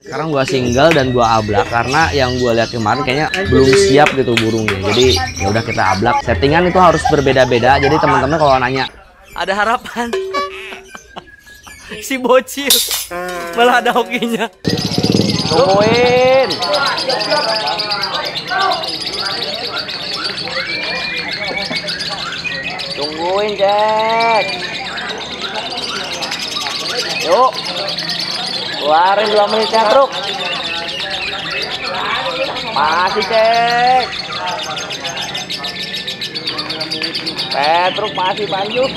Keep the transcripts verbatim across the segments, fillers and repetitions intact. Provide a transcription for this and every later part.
Sekarang gua single dan gua ablak karena yang gua lihat kemarin kayaknya belum siap gitu burungnya. Jadi ya udah kita ablak. Settingan itu harus berbeda-beda. Jadi teman-teman kalau nanya ada harapan si bocil malah ada hokinya. Tungguin. Tungguin, Jack. Yuk. Keluarin dua menit Petruk. Masih cek. Petruk masih banjuk.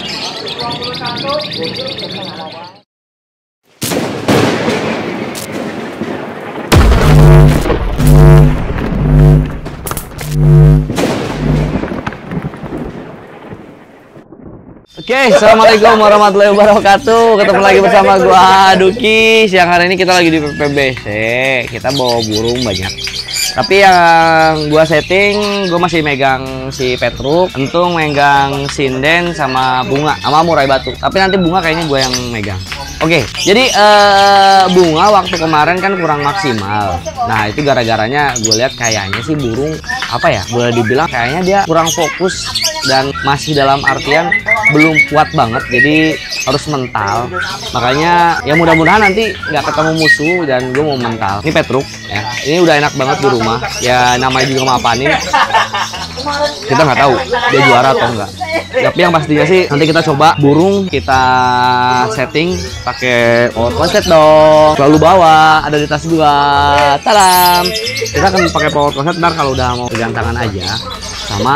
Oke, okay, assalamualaikum warahmatullahi wabarakatuh. Ketemu lagi bersama gua Duki. Siang hari ini kita lagi di P P B C. Kita bawa burung banyak. Tapi yang gua setting, gua masih megang si Petruk, Entung megang sinden sama bunga, sama murai batu. Tapi nanti bunga kayaknya gua yang megang. Oke, okay, jadi uh, bunga waktu kemarin kan kurang maksimal. Nah itu gara-garanya gue lihat kayaknya sih burung apa ya, boleh dibilang kayaknya dia kurang fokus dan masih dalam artian belum kuat banget, jadi harus mental. Makanya ya mudah-mudahan nanti nggak ketemu musuh dan gue mau mental. Ini Petruk ya, ini udah enak banget di rumah. Ya namanya juga mapanin. Kita nggak tahu dia juara atau enggak. Tapi yang pastinya sih nanti kita coba burung kita setting pakai power konsep dong. Selalu bawa, ada di tas gua. Talam. Kita akan pakai power konsep ntar kalau udah mau pegantangan aja. Sama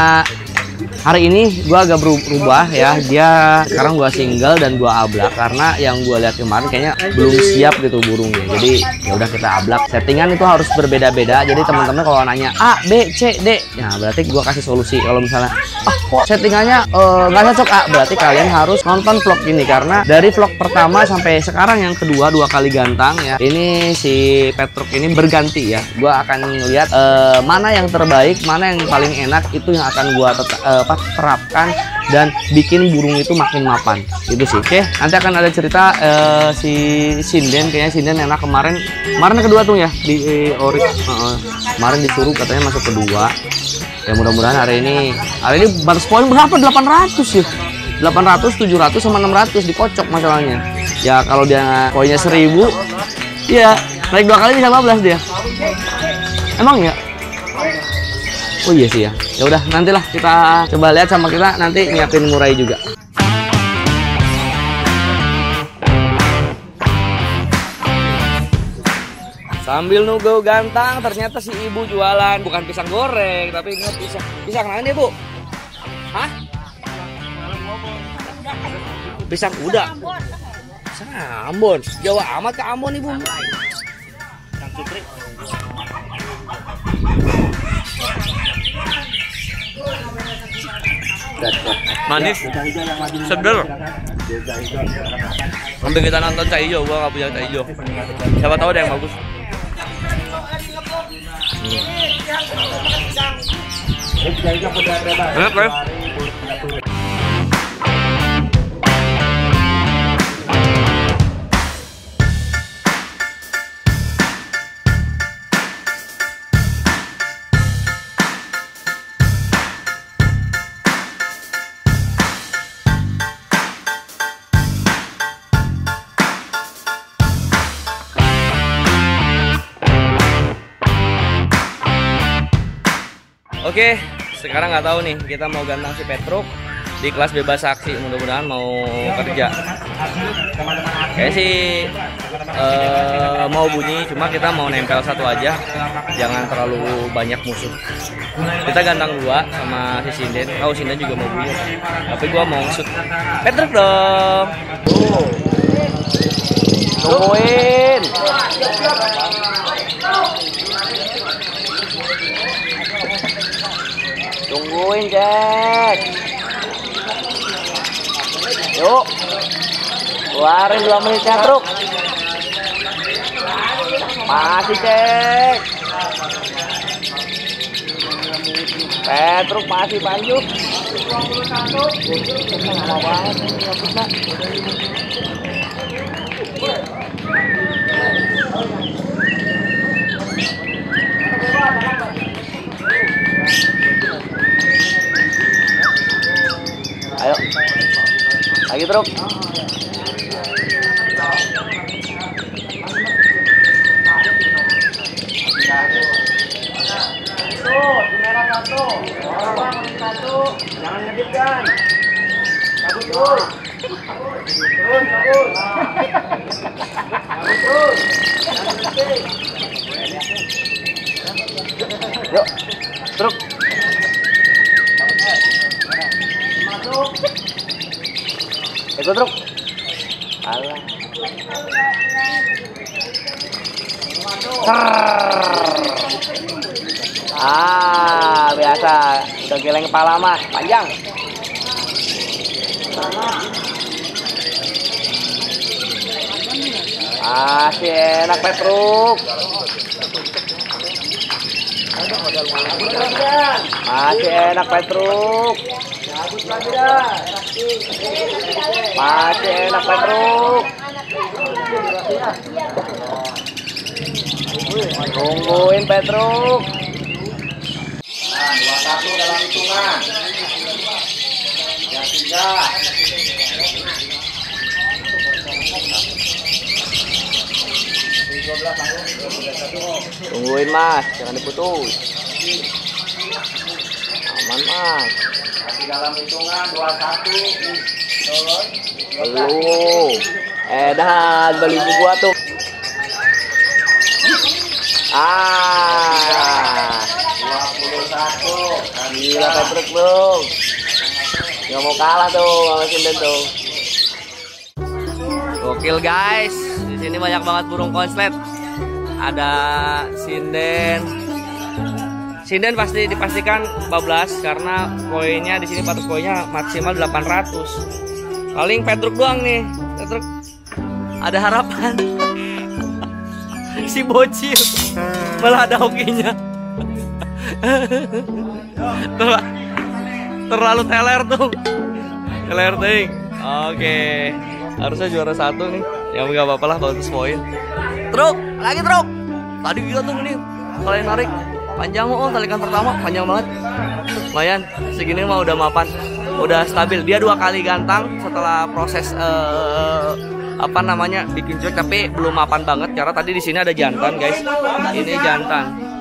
hari ini gua agak berubah ya. Dia sekarang gua single dan gua ablak karena yang gua lihat kemarin kayaknya belum siap gitu burungnya. Jadi ya udah kita ablak. Settingan itu harus berbeda-beda. Jadi teman-teman kalau nanya A, B, C, D, ya berarti gua kasih solusi. Kalau misalnya ah kok settingannya nggak uh, cocok A, berarti kalian harus nonton vlog ini karena dari vlog pertama sampai sekarang yang kedua dua kali gantang ya. Ini si Petruk ini berganti ya. Gua akan ngeliat uh, mana yang terbaik, mana yang paling enak, itu yang akan gua tetap uh, terapkan dan bikin burung itu makin mapan. Itu sih. Oke, nanti akan ada cerita uh, si sinden, kayaknya sinden enak kemarin. Kemarin kedua tuh ya di eh, ori. Uh, kemarin disuruh katanya masuk kedua. Ya mudah-mudahan hari ini hari ini batas poin berapa? delapan ratus ya. delapan ratus, tujuh ratus sama enam ratus dikocok masalahnya. Ya kalau dia poinnya seribu, ya naik dua kali bisa lima belas dia. Emang ya? Oh iya sih ya. Ya udah nantilah kita coba lihat sama kita nanti nyiapin murai juga. Sambil nunggu gantang, ternyata si ibu jualan bukan pisang goreng, tapi ingat pisang. Pisang mana nih, Bu? Hah? Pisang kuda. Pisang Ambon. Jawa amat ke Ambon, Ibu. Pisang Cukri. Manis, seger. Sampai kita nonton cai hijau, gua nggak punya cai hijau. Siapa tahu ada yang bagus. Enak kan? Oke, sekarang nggak tahu nih kita mau gantang si Petruk di kelas bebas aksi, mudah-mudahan mau kerja. Kayak sih uh, mau bunyi, cuma kita mau nempel satu aja, jangan terlalu banyak musuh. Kita gantang dua sama si sinden. Tahu sinden juga mau bunyi, tapi gua mau shoot Petruk dong. Tungguin. Tungguin, Jack. Yuk. Keluarin dua menit Petruk. Masih cek. Petruk masih banjuk. Lama banget. Petruk. Jangan ngedipkan. Cabut terus. Terus, terus. Cabut terus. Jangan ngedipkan. Yuk, truk. Masuk. Ikut truk. Alah. Ah, biasa. Udah geleng kepala mah, panjang. Masih enak Petruk. Masih enak Petruk. Masih enak Petruk. Tungguin Petruk. Nah, dua satu dalam hitungan. Yang tiga. Tungguin Mas, jangan diputus. Aman Mas. Masih dalam hitungan dua satu. Belum. Eh dah beli buku gua tuh. Ah. dua puluh satu. Gila Petruk belum. Nggak mau kalah tuh sama Sinden tuh. Gokil guys. Di sini banyak banget burung konslet. Ada sinden. Sinden pasti dipastikan bablas karena poinnya di sini patok poinnya maksimal delapan ratus. Paling Petruk doang nih. Petruk ada harapan. Si bocil malah ada hokinya. Ter terlalu teler tuh. Teler ting. Oke. Harusnya juara satu nih. Ya nggak apa-apa lah bonus poin. Truk, lagi truk. Tadi gila tuh nih. Kalian narik panjang oh talikan pertama panjang banget. Lumayan, segini mah udah mapan. Udah stabil. Dia dua kali gantang setelah proses uh, apa namanya bikin cuek tapi belum mapan banget karena tadi di sini ada jantan, guys. Ini jantan.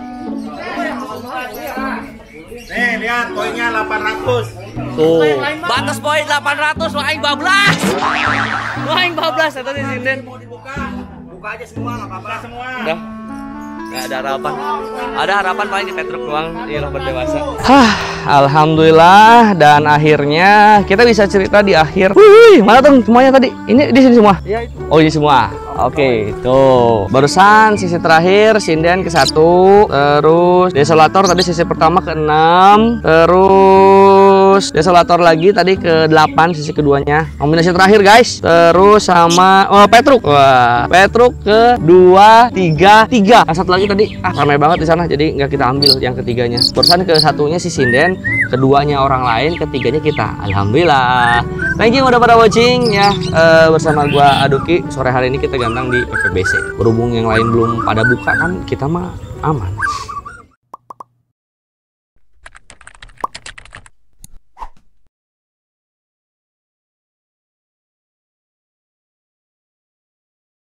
Nih, lihat poinnya delapan ratus. Tuh, batas poin delapan ratus, waing bablas. Waing bablas tadi sinden. Mau dibuka, buka aja semua, nggak apa-apa semua. Udah, nggak ada harapan. Ada harapan paling di Petruk doang, di Lovebird dewasa. Hah, alhamdulillah dan akhirnya kita bisa cerita di akhir. Wih, mana tuh semuanya tadi? Ini di sini semua? Iya itu. Oh ini semua. Oke, tuh. Barusan sisi terakhir sinden ke satu, terus desolator tadi sisi pertama ke enam, terus desolator lagi tadi ke delapan sisi keduanya. Kombinasi terakhir guys. Terus sama oh Petruk. Wah, Petruk ke dua, tiga, tiga. Nah, satu lagi tadi ah ramai banget di sana jadi nggak kita ambil yang ketiganya. Barusan ke satunya si sinden, keduanya orang lain, ketiganya kita. Alhamdulillah. Thank you udah pada watching ya. E, bersama gua Aduki sore hari ini kita gantang di P P B C. Berhubung yang lain belum pada buka kan kita mah aman.